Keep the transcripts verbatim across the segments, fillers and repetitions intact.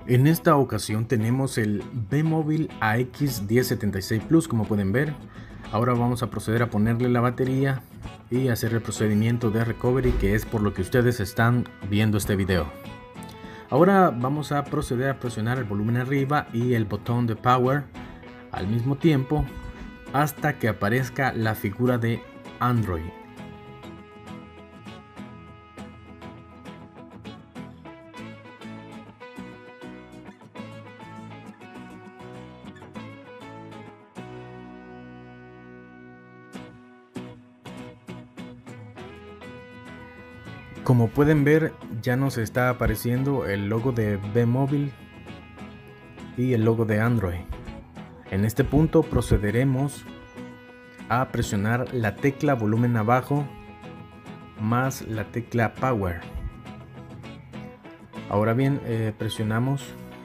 En esta ocasión tenemos el Bemobil A X diez setenta y seis Plus, como pueden ver. Ahora vamos a proceder a ponerle la batería y hacer el procedimiento de recovery, que es por lo que ustedes están viendo este video. Ahora vamos a proceder a presionar el volumen arriba y el botón de power al mismo tiempo hasta que aparezca la figura de Android. Como pueden ver, ya nos está apareciendo el logo de Bemobil y el logo de Android. En este punto procederemos a presionar la tecla volumen abajo más la tecla power. Ahora bien, eh, presionamos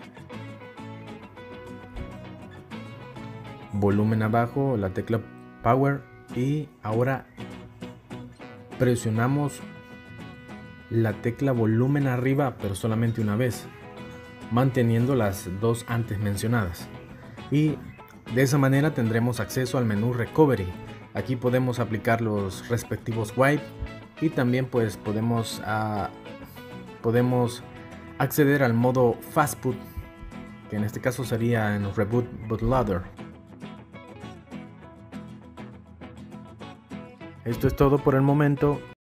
volumen abajo, la tecla power, y ahora presionamos la tecla volumen arriba, pero solamente una vez, manteniendo las dos antes mencionadas, y de esa manera tendremos acceso al menú recovery. Aquí podemos aplicar los respectivos wipe y también pues podemos uh, podemos acceder al modo fastboot, que en este caso sería en reboot bootloader. Esto es todo por el momento.